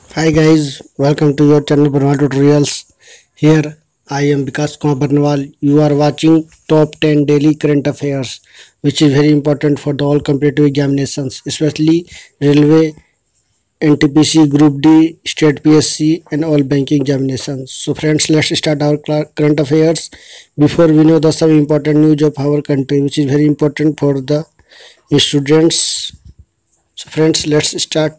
Hi guys, welcome to your channel Barnwal Tutorials. Here I am Vikas Kumar Barnwal. You are watching top 10 daily current affairs, which is very important for the all competitive examinations, especially railway, NTPC, Group D, State PSC, and all banking examinations. So friends, let's start our current affairs. Before we know the some important news of our country, which is very important for the students. So friends, let's start.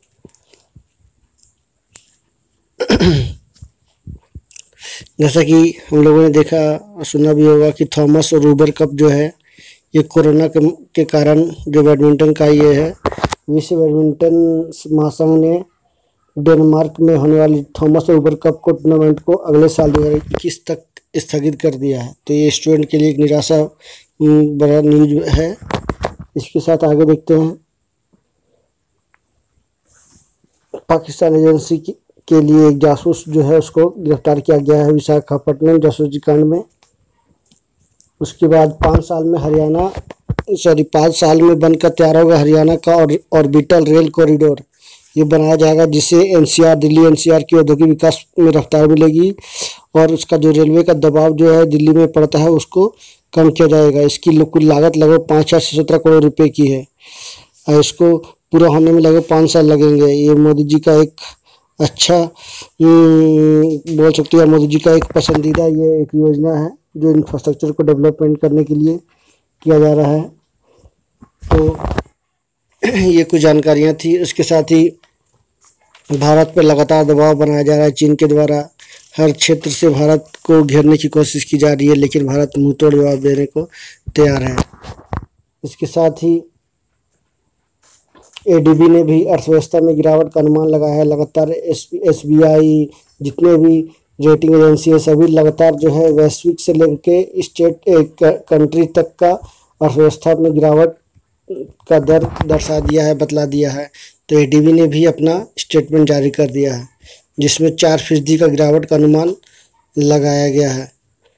जैसा कि हम लोगों ने देखा और सुना भी होगा कि थॉमस और रूबर कप जो है ये कोरोना के कारण जो बैडमिंटन का ये है, विश्व बैडमिंटन महासंघ ने डेनमार्क में होने वाली थॉमस और रूबर कप को टूर्नामेंट को अगले साल 2021 तक स्थगित कर दिया है। तो ये स्टूडेंट के लिए एक निराशा बड़ा न्यूज है। इसके साथ आगे देखते हैं। पाकिस्तान एजेंसी के लिए एक जासूस जो है उसको गिरफ्तार किया गया है विशाखापट्टनम जासूसी कांड में। उसके बाद 5 साल में बनकर तैयार होगा हरियाणा का ऑर्बिटल रेल कॉरिडोर। ये बनाया जाएगा जिससे दिल्ली एनसीआर की औद्योगिक विकास में रफ्तार मिलेगी और उसका जो रेलवे का दबाव जो है दिल्ली में पड़ता है उसको कम किया जाएगा। इसकी कुल लागत लगभग 5,017 करोड़ रुपए की है और इसको पूरा होने में लगभग 5 साल लगेंगे। ये मोदी जी का एक अच्छा बोल सकते हैं, मोदी जी का एक पसंदीदा ये एक योजना है जो इंफ्रास्ट्रक्चर को डेवलपमेंट करने के लिए किया जा रहा है। तो ये कुछ जानकारियां थी। उसके साथ ही भारत पर लगातार दबाव बनाया जा रहा है चीन के द्वारा। हर क्षेत्र से भारत को घेरने की कोशिश की जा रही है, लेकिन भारत मुंह तोड़ जवाब देने को तैयार है। इसके साथ ही एडीबी ने भी अर्थव्यवस्था में गिरावट का अनुमान लगाया है। लगातार एसबीआई जितने भी रेटिंग एजेंसी है सभी लगातार जो है वैश्विक से लेकर स्टेट कंट्री तक का अर्थव्यवस्था में गिरावट का दर दर्शा दिया है, बतला दिया है। तो एडीबी ने भी अपना स्टेटमेंट जारी कर दिया है जिसमें 4% का गिरावट का अनुमान लगाया गया है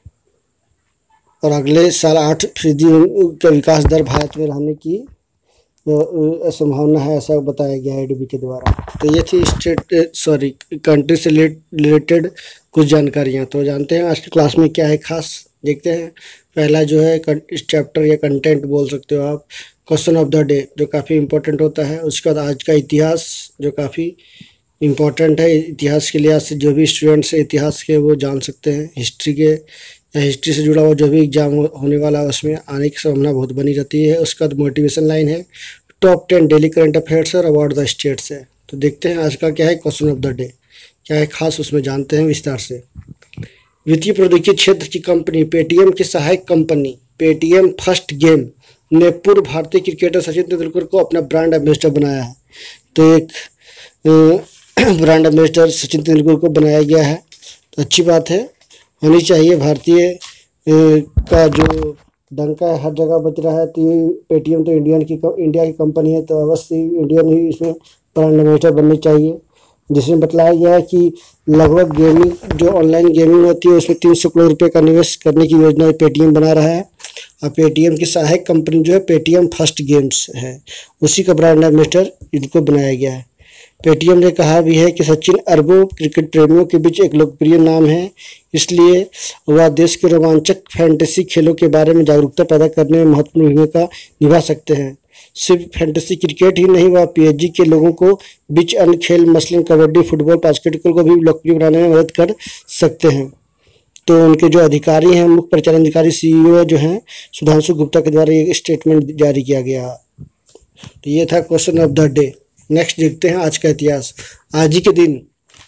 और अगले साल 8% का विकास दर भारत में रहने की संभावना है, ऐसा बताया गया है एडीबी के द्वारा। तो ये थी कंट्री से रिलेटेड कुछ जानकारियाँ। तो जानते हैं आज की क्लास में क्या है खास, देखते हैं। पहला जो है इस चैप्टर या कंटेंट बोल सकते हो आप, क्वेश्चन ऑफ द डे जो काफ़ी इम्पोर्टेंट होता है। उसके बाद आज का इतिहास जो काफ़ी इम्पोर्टेंट है। इतिहास के लिहाज से जो भी स्टूडेंट्स हैं इतिहास के वो जान सकते हैं। हिस्ट्री के या हिस्ट्री से जुड़ा हुआ जो भी एग्जाम होने वाला है उसमें आने की संभावना बहुत बनी रहती है। उसके बाद मोटिवेशन लाइन है, टॉप 10 डेली करंट अफेयर्स और अबाउट द स्टेट्स है। तो देखते हैं आज का क्या है क्वेश्चन ऑफ द डे, क्या है खास उसमें जानते हैं विस्तार से। वित्तीय प्रौद्योगिकी क्षेत्र की कंपनी पेटीएम की सहायक कंपनी पेटीएम फर्स्ट गेम ने पूर्व भारतीय क्रिकेटर सचिन तेंदुलकर को अपना ब्रांड एम्बेसडर बनाया है। तो एक ब्रांड एम्बेसडर सचिन तेंदुलकर को बनाया गया है, तो अच्छी बात है, होनी चाहिए। भारतीय का जो डंका हर जगह बज रहा है। तो ये पेटीएम तो इंडिया की कंपनी है, तो अवश्य इंडियन ही इसमें ब्रांड एम्बेसडर बननी चाहिए। जिसमें बताया गया है कि लगभग गेमिंग जो ऑनलाइन गेमिंग होती है उसमें 300 करोड़ रुपये का निवेश करने की योजना पेटीएम बना रहा है और पेटीएम की सहायक कंपनी जो है पेटीएम फर्स्ट गेम्स है, उसी का ब्रांड एम्बेसडर इनको बनाया गया है। पेटीएम ने कहा भी है कि सचिन अरबों क्रिकेट प्रेमियों के बीच एक लोकप्रिय नाम है, इसलिए वह देश के रोमांचक फैंटेसी खेलों के बारे में जागरूकता पैदा करने में महत्वपूर्ण भूमिका निभा सकते हैं। सिर्फ फैंटेसी क्रिकेट ही नहीं, वह पीएचडी के लोगों को बीच अन्य खेल मसलन कबड्डी, फुटबॉल, बास्केटबॉल को भी लोकप्रिय बनाने में मदद कर सकते हैं। तो उनके जो अधिकारी हैं, मुख्य परिचालन अधिकारी सीईओ जो हैं सुधांशु गुप्ता के द्वारा ये स्टेटमेंट जारी किया गया। तो ये था question of the day. Next देखते हैं आज का इतिहास। आज ही के दिन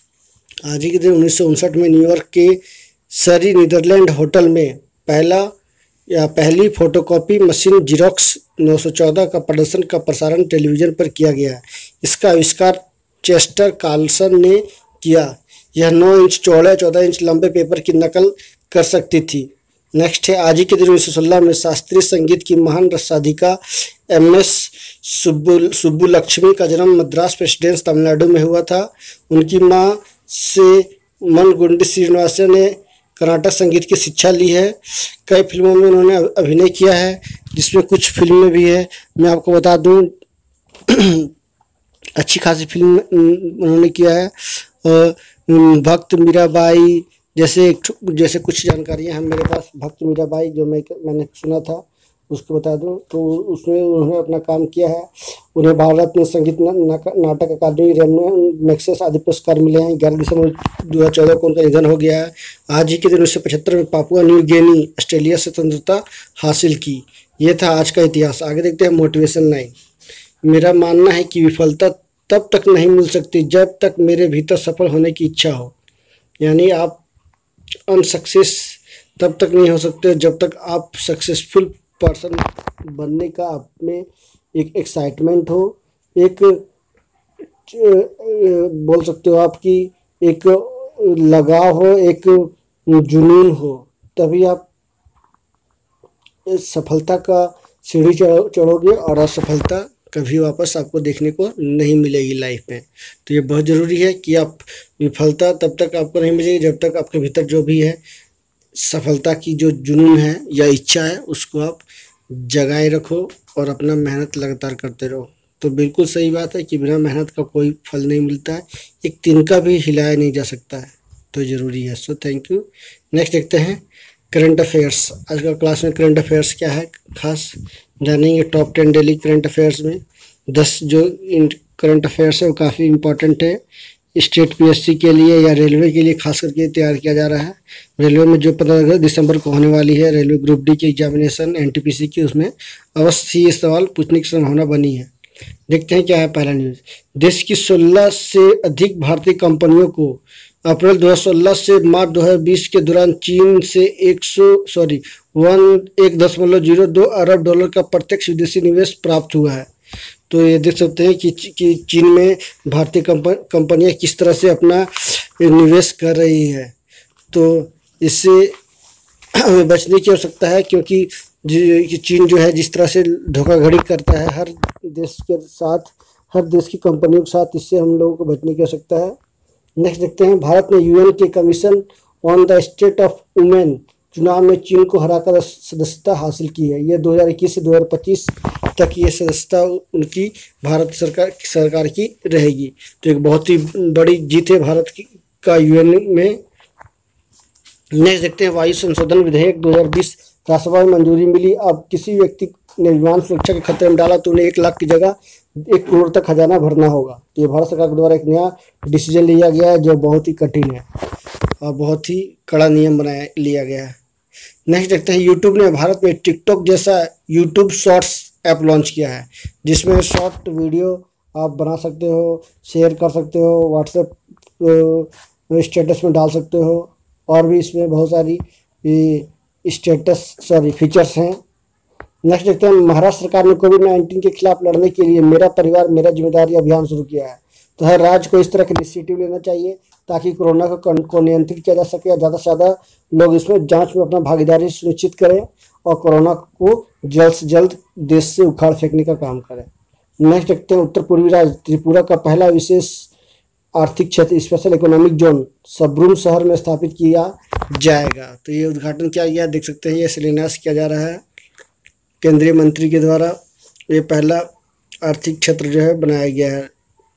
1959 में न्यूयॉर्क के सरी नीदरलैंड होटल में पहली फोटोकॉपी मशीन जीरोक्स 914 का प्रसारण टेलीविज़न पर किया गया। इसका आविष्कार चेस्टर कार्लसन ने किया। यह 9 इंच चौड़े 14 इंच लंबे पेपर की नकल कर सकती थी। नेक्स्ट है आज ही के दिन 1916 में शास्त्रीय संगीत की महान रसाधिका MS सुब्बुलक्ष्मी का जन्म मद्रास प्रेसिडेंस तमिलनाडु में हुआ था। उनकी मां से मनगुंडी श्रीनिवासन ने कर्नाटक संगीत की शिक्षा ली है। कई फिल्मों में उन्होंने अभिनय किया है, जिसमें कुछ फिल्में भी है। मैं आपको बता दूं अच्छी खासी फिल्म उन्होंने किया है। भक्त मीराबाई जैसे कुछ जानकारियां हैं मेरे पास। भक्त मीराबाई जो मैंने सुना था उसको बता दूं तो उसमें उन्होंने अपना काम किया है। उन्हें भारत रत्न संगीत नाटक अकादमी मैग्सेसे आदि पुरस्कार मिले हैं। 11 दिसंबर 2014 को उनका निधन हो गया है। आज ही के दिन 1975 में पापुआ न्यू गिनी ऑस्ट्रेलिया से स्वतंत्रता हासिल की। ये था आज का इतिहास। आगे देखते हैं मोटिवेशन लाइन। मेरा मानना है कि विफलता तब तक नहीं मिल सकती जब तक मेरे भीतर सफल होने की इच्छा हो। यानी आप अनसक्सेस तब तक नहीं हो सकते जब तक आप सक्सेसफुल पर्सन बनने का आप में एक एक्साइटमेंट हो, एक बोल सकते हो आपकी एक लगाव हो, एक जुनून हो, तभी आप सफलता का सीढ़ी चढ़ोगे और असफलता कभी वापस आपको देखने को नहीं मिलेगी लाइफ में। तो ये बहुत ज़रूरी है कि आप विफलता तब तक आपको नहीं मिलेगी जब तक आपके भीतर जो भी है सफलता की जो जुनून है या इच्छा है उसको आप जगाए रखो और अपना मेहनत लगातार करते रहो। तो बिल्कुल सही बात है कि बिना मेहनत का कोई फल नहीं मिलता है। एक तिनका भी हिलाया नहीं जा सकता है, तो ज़रूरी है। सो थैंक यू। नेक्स्ट देखते हैं करंट अफेयर्स। आज का क्लास में करंट अफेयर्स क्या है खास जानेंगे। टॉप 10 डेली करंट अफेयर्स में 10 जो करंट अफेयर्स है वो काफ़ी इंपॉर्टेंट है। स्टेट पीएससी के लिए या रेलवे के लिए खास करके तैयार किया जा रहा है। रेलवे में जो 15 दिसंबर को होने वाली है रेलवे ग्रुप डी की एग्जामिनेशन एनटीपीसी की, उसमें अवश्य ही ये सवाल पूछने की संभावना बनी है। देखते हैं क्या है पहला न्यूज़। देश की 16 से अधिक भारतीय कंपनियों को अप्रैल 2016 से मार्च 2020 के दौरान चीन से 1.02 अरब डॉलर का प्रत्यक्ष विदेशी निवेश प्राप्त हुआ है। तो ये देख सकते हैं कि चीन में भारतीय कंपनियां किस तरह से अपना निवेश कर रही है। तो इससे हमें बचने की आवश्यकता है क्योंकि चीन जो है जिस तरह से धोखाधड़ी करता है हर देश के साथ, हर देश की कंपनियों के साथ, इससे हम लोगों को बचने की आवश्यकता है। नेक्स्ट देखते हैं। भारत ने यूएन के commission on the state of women चुनाव में चीन को हराकर सदस्यता हासिल की है। ये 2021 से 2025 तक ये सदस्यता उनकी भारत सरकार की रहेगी। तो एक बहुत ही बड़ी जीत है भारत की का यूएन में। नेक्स्ट देखते हैं। वायु संशोधन विधेयक 2020 राज्यसभा में मंजूरी मिली। अब किसी व्यक्ति ने विमान सुरक्षा के खतरे में डाला तो उन्हें 1 लाख की जगह 1 करोड़ तक खजाना भरना होगा। तो ये भारत सरकार के द्वारा एक नया डिसीजन लिया गया है जो बहुत ही कठिन है और बहुत ही कड़ा नियम लिया गया है। नेक्स्ट देखते हैं। यूट्यूब ने भारत में टिकटॉक जैसा यूट्यूब शॉर्ट्स ऐप लॉन्च किया है जिसमें शॉर्ट वीडियो आप बना सकते हो, शेयर कर सकते हो, व्हाट्सएप स्टेटस में डाल सकते हो और भी इसमें बहुत सारी फीचर्स हैं। नेक्स्ट देखते हैं। महाराष्ट्र सरकार ने कोविड-19 के खिलाफ लड़ने के लिए मेरा परिवार मेरा जिम्मेदारी अभियान शुरू किया है। तो हर राज्य को इस तरह के इनिशिएटिव लेना चाहिए ताकि कोरोना को नियंत्रित किया जा सके और ज़्यादा से ज़्यादा लोग इसमें जांच में अपना भागीदारी सुनिश्चित करें और कोरोना को जल्द से जल्द देश से उखाड़ फेंकने का काम करें। नेक्स्ट देखते हैं। उत्तर पूर्वी राज्य त्रिपुरा का पहला विशेष आर्थिक क्षेत्र स्पेशल इकोनॉमिक जोन सबरूम शहर में स्थापित किया जाएगा। तो ये उद्घाटन किया गया, देख सकते हैं। ये शिलान्यास किया जा रहा है केंद्रीय मंत्री के द्वारा। ये पहला आर्थिक क्षेत्र जो है बनाया गया है।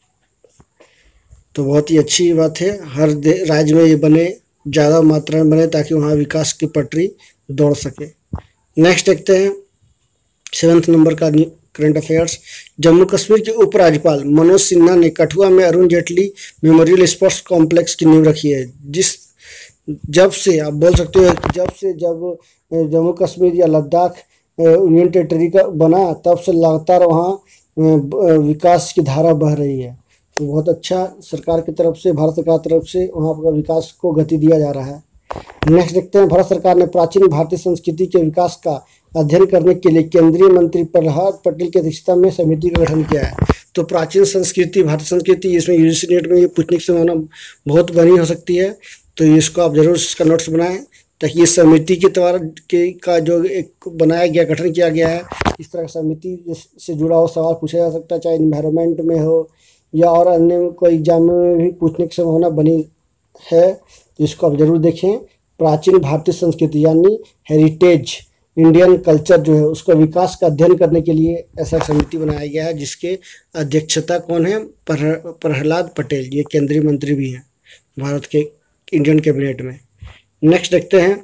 तो बहुत ही अच्छी बात है। हर राज्य में ये बने, ज़्यादा मात्रा में बने ताकि वहाँ विकास की पटरी दौड़ सके। नेक्स्ट देखते हैं 7 नंबर का करंट अफेयर्स। जम्मू कश्मीर के उपराज्यपाल मनोज सिन्हा ने कठुआ में Arun Jaitley memorial sports complex की नींव रखी है। जब से आप बोल सकते हो जब जम्मू कश्मीर या लद्दाख यूनियन टेरिटरी का बना तब से लगातार वहाँ विकास की धारा बह रही है। तो बहुत अच्छा सरकार की तरफ से, भारत सरकार की तरफ से वहाँ पर विकास को गति दिया जा रहा है। नेक्स्ट देखते हैं। भारत सरकार ने प्राचीन भारतीय संस्कृति के विकास का अध्ययन करने के लिए केंद्रीय मंत्री प्रहलाद पटेल की अध्यक्षता में समिति का गठन किया है। तो प्राचीन संस्कृति, भारतीय संस्कृति, इसमें यूजीसी नेट में ये पूछने की संभावना बहुत बनी हो सकती है। तो इसको आप जरूर इसका नोट्स बनाएं ताकि इस समिति के द्वारा का जो एक बनाया गया, गठन किया गया है, इस तरह समिति से जुड़ा हुआ सवाल पूछा जा सकता है, चाहे इन्वायरमेंट में हो या और अन्य कोई एग्जाम में भी पूछने की संभावना बनी है। तो इसको आप जरूर देखें। प्राचीन भारतीय संस्कृति यानी हेरिटेज इंडियन कल्चर जो है उसका विकास का अध्ययन करने के लिए ऐसा समिति बनाया गया है, जिसके अध्यक्षता कौन है? प्रहलाद पटेल, ये केंद्रीय मंत्री भी हैं भारत के इंडियन कैबिनेट में। नेक्स्ट देखते हैं,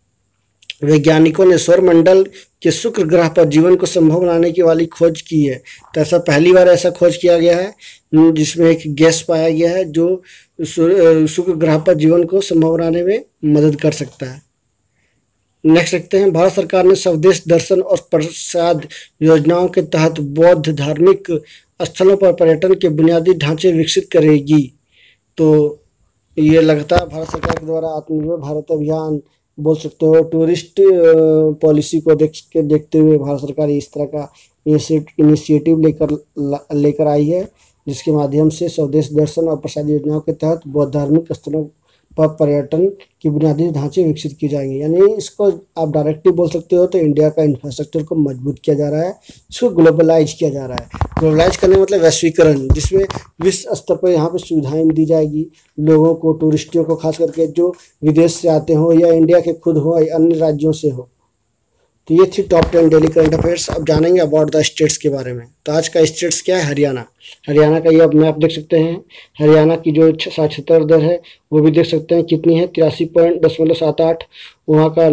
वैज्ञानिकों ने सौरमंडल के शुक्र ग्रह पर जीवन को संभव बनाने की वाली खोज की है। तो ऐसा पहली बार ऐसा खोज किया गया है जिसमें एक गैस पाया गया है जो शुक्र ग्रह पर जीवन को संभव बनाने में मदद कर सकता है। नेक्स्ट देखते हैं, भारत सरकार ने स्वदेश दर्शन और प्रसाद योजनाओं के तहत बौद्ध धार्मिक स्थलों पर पर्यटन के बुनियादी ढांचे विकसित करेगी। तो ये लगातार भारत सरकार के द्वारा आत्मनिर्भर भारत अभियान बोल सकते हो, टूरिस्ट पॉलिसी को देखते हुए भारत सरकार इस तरह का इनिशिएटिव लेकर आई है, जिसके माध्यम से स्वदेश दर्शन और प्रसाद योजनाओं के तहत बौद्ध धार्मिक स्थलों पर पर्यटन की बुनियादी ढांचे विकसित किए जाएंगे। यानी इसको आप डायरेक्टली बोल सकते हो तो इंडिया का इंफ्रास्ट्रक्चर को मजबूत किया जा रहा है, इसको ग्लोबलाइज किया जा रहा है। ग्लोबलाइज करने मतलब वैश्वीकरण, जिसमें विश्व स्तर पर यहाँ पे सुविधाएं दी जाएगी लोगों को, टूरिस्टों को, खास करके जो विदेश से आते हो या इंडिया के खुद हो या अन्य राज्यों से हो। तो ये थी टॉप 10 डेली करंट अफेयर्स। अब जानेंगे अबाउट द स्टेट्स के बारे में। तो आज का स्टेट्स क्या है? हरियाणा। हरियाणा का ये आप मैप देख सकते हैं। हरियाणा की जो साक्षरता दर है वो भी देख सकते हैं कितनी है, 83.78। वहाँ का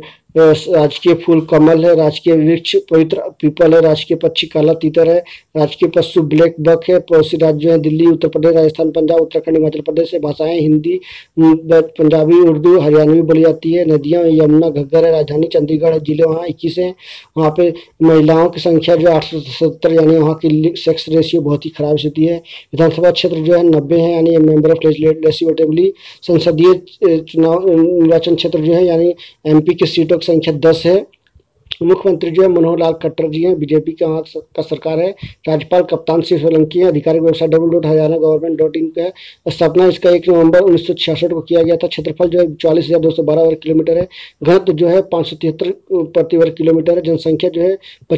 राजकीय फूल कमल है, राजकीय वृक्ष पवित्र पीपल है, राजकीय पक्षी काला तीतर है, राजकीय पशु ब्लैक बक है। पड़ोसी राज्य हैं दिल्ली, उत्तर प्रदेश, राजस्थान, पंजाब, उत्तराखंड, हिमाचल प्रदेश से। भाषाएं हिंदी, पंजाबी, उर्दू, हरियाणवी बोली जाती है। नदियाँ यमुना, घग्गर है। राजधानी चंडीगढ़ है। जिले वहाँ 21 हैं। वहाँ पे महिलाओं की संख्या जो 870, यानी वहाँ की सेक्स रेशियो बहुत ही खराब स्थिति है। विधानसभा क्षेत्र जो है 90 है, यानी मेंबर ऑफ लेजिस्लेटिवली। संसदीय चुनाव निर्वाचन क्षेत्र जो है यानी एमपी की सीटों की संख्या 10 है। मुख्यमंत्री जो है मनोहर लाल खट्टर जी हैं, बीजेपी का वहाँ का सरकार है। राज्यपाल कप्तान सिंह सोलंकी है। आधिकारिक वेबसाइट www.haryana.government.in का है। स्थापना इसका 1 नवंबर 1966 को किया गया था। क्षेत्रफल जो है 44,212 वर्ग किलोमीटर है। घनत्व जो है 573 प्रति वर्ग किलोमीटर है। जनसंख्या जो है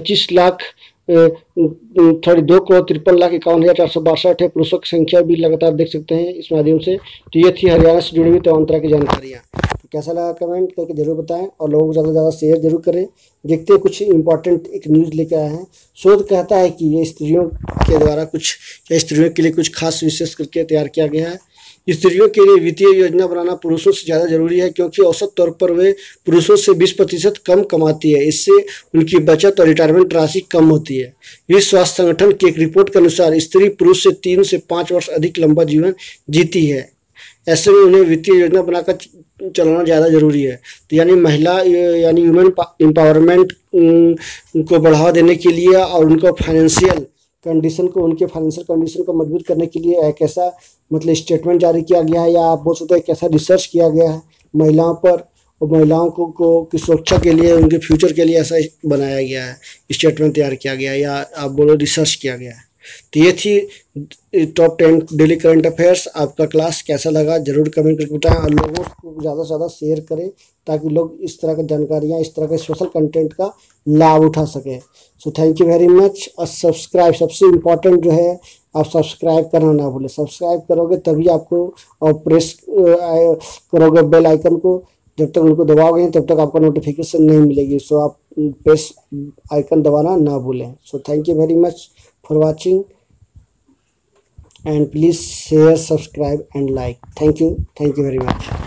2,53,53,51,462 है। पुरुषों की संख्या भी लगातार देख सकते हैं इस माध्यम से। तो ये थी हरियाणा से जुड़ी हुई तमाम तरह की जानकारियाँ। तो कैसा लगा कमेंट करके जरूर बताएं और लोगों को ज़्यादा से ज़्यादा शेयर जरूर करें। देखते हैं कुछ इंपॉर्टेंट एक न्यूज़ लेकर आए हैं। शोध कहता है कि ये स्त्रियों के द्वारा स्त्रियों के लिए कुछ खास विशेष करके तैयार किया गया है। स्त्रियों के लिए वित्तीय योजना बनाना पुरुषों से ज़्यादा जरूरी है, क्योंकि औसत तौर पर वे पुरुषों से 20% कम कमाती है। इससे उनकी बचत और रिटायरमेंट राशि कम होती है। विश्व स्वास्थ्य संगठन की एक रिपोर्ट के अनुसार स्त्री पुरुष से 3 से 5 वर्ष अधिक लंबा जीवन जीती है। ऐसे में उन्हें वित्तीय योजना बनाकर चलाना ज़्यादा जरूरी है। तो यानी महिला यानी ह्यूमन एम्पावरमेंट को बढ़ावा देने के लिए और उनका फाइनेंशियल कंडीशन को मजबूत करने के लिए एक ऐसा मतलब स्टेटमेंट जारी किया गया है, या आप बोल सकते हैं एक ऐसा रिसर्च किया गया है महिलाओं पर, और महिलाओं को की सुरक्षा के लिए, उनके फ्यूचर के लिए ऐसा बनाया गया है, स्टेटमेंट तैयार किया गया है, या आप बोलो रिसर्च किया गया है। तो ये थी टॉप 10 डेली करंट अफेयर्स। आपका क्लास कैसा लगा जरूर कमेंट करके बताएं और लोगों को ज़्यादा से ज़्यादा शेयर करें, ताकि लोग इस तरह की जानकारियाँ, इस तरह के सोशल कंटेंट का लाभ उठा सकें। So thank you very much. और सब्सक्राइब, सबसे इम्पॉर्टेंट जो है, आप सब्सक्राइब करना ना भूलें। सब्सक्राइब करोगे तभी आपको, और प्रेस करोगे बेल आइकन को, जब तक उनको दबाओगे तब तक आपको नोटिफिकेशन नहीं मिलेगी। सो आप प्रेस आइकन दबाना ना भूलें। So thank you very much for watching and please share, subscribe and like. Thank you very much.